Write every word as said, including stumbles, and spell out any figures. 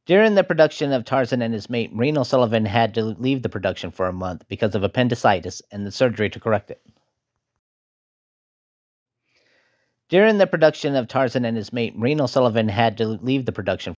During the production of Tarzan and His Mate, Maureen O'Sullivan had to leave the production for a month because of appendicitis and the surgery to correct it. During the production of Tarzan and His Mate, Maureen O'Sullivan had to leave the production